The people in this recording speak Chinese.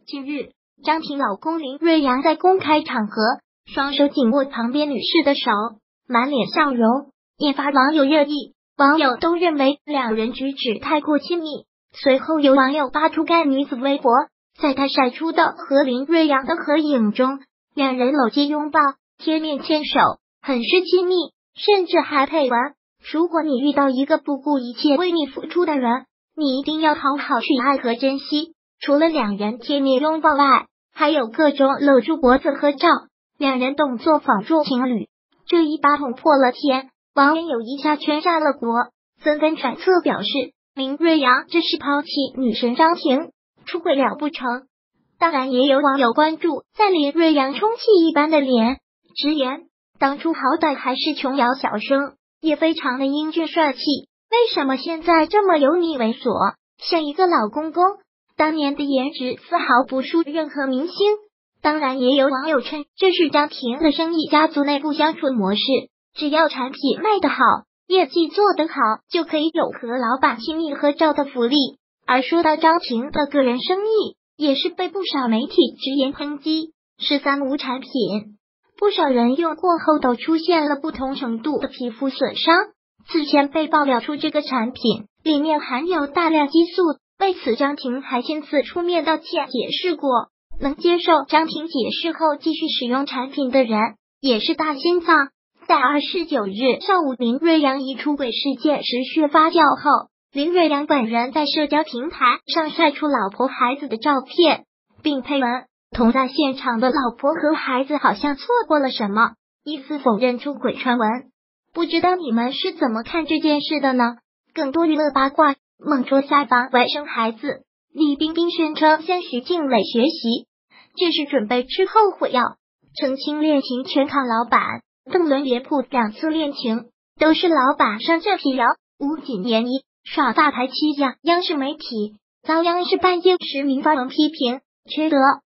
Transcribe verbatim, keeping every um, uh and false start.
近日，张庭老公林瑞阳在公开场合双手紧握旁边女士的手，满脸笑容，引发网友热议。网友都认为两人举止太过亲密。随后有网友扒出该女子微博，在她晒出的和林瑞阳的合影中，两人搂肩拥抱，贴面牵手，很是亲密，甚至还配文：如果你遇到一个不顾一切为你付出的人，你一定要好好去爱和珍惜。除了两人贴面拥抱外，还有各种搂住脖子合照，两人动作仿若情侣。这一把捅破了天，网友一下圈炸了锅，纷纷揣测表示，林瑞阳这是抛弃女神张庭，出轨了不成？当然也有网友关注在林瑞阳充气一般的脸，直言当初好歹还是琼瑶小生，也非常的英俊帅气，为什么现在这么有你猥琐，像一个老公公？当年的颜值丝毫不输任何明星。当然也有网友称这是张庭的生意家族内部相处模式，只要产品卖得好，业绩做得好，就可以有和老板亲密合照的福利。而说到张庭的个人生意，也是被不少媒体直言抨击是三无产品，不少人用过后都出现了不同程度的皮肤损伤。此前被爆料出这个产品里面含有大量激素，为此张庭还亲自出面道歉解释过。能接受张庭解释后继续使用产品的人也是大心脏。在二十九日上午，林瑞阳一出轨事件持续发酵后，林瑞阳本人在社交平台上晒出老婆孩子的照片，并配文同在现场的老婆和孩子好像错过了什么，意思否认出轨传闻。不知道你们是怎么看这件事的呢？更多娱乐八卦，孟卓下班外生孩子，李冰冰宣称向徐静蕾学习，这是准备吃后悔药，澄清恋情全靠老板。邓伦别谱两次恋情都是老板上这辟谣，吴谨言一耍大牌欺压央视媒体，遭央视半夜实名发文批评，缺德。